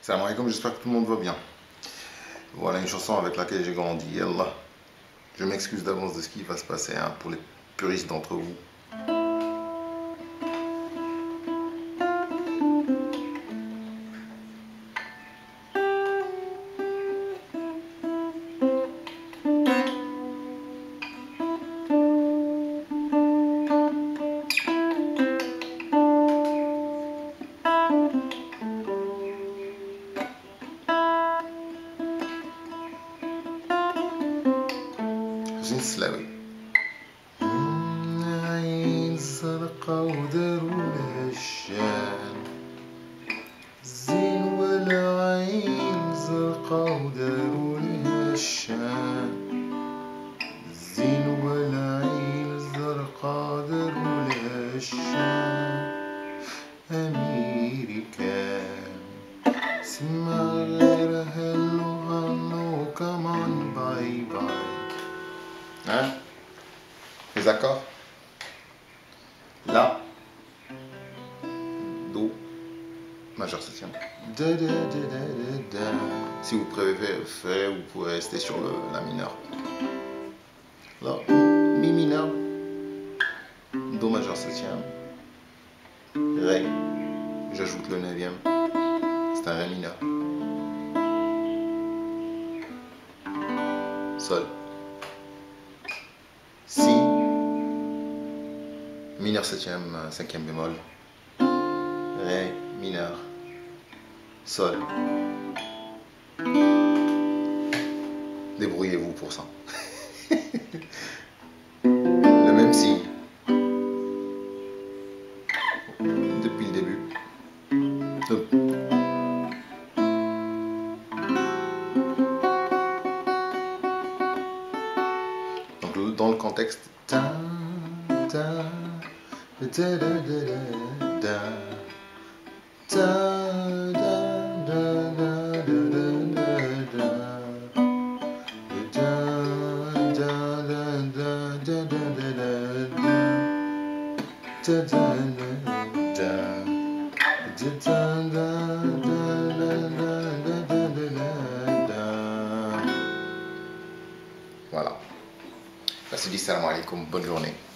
Salam alaikum, j'espère que tout le monde va bien. Voilà une chanson avec laquelle j'ai grandi. Yallah. Je m'excuse d'avance de ce qui va se passer pour les puristes d'entre vous. Slawi. عين زرقا ودارولها الشام زين ولا عين زرقا ودارولها الشام زين ولا عين زرقا دارولها الشام أمريكان سمع غير هلو هلو كمان باي باي. Hein? Les accords? La, Do, majeur septième. Da, da, da, da, da, da. Si vous préférez, vous pouvez rester sur la mineure. La, Mi mineur, Do majeur septième, Ré, j'ajoute le neuvième, c'est un Ré mineur. Sol. Si, mineur septième, cinquième bémol, Ré, mineur, Sol. Débrouillez-vous pour ça. Le même si, depuis le début. Donc dans le contexte, voilà. Salam alaikum, bonne journée.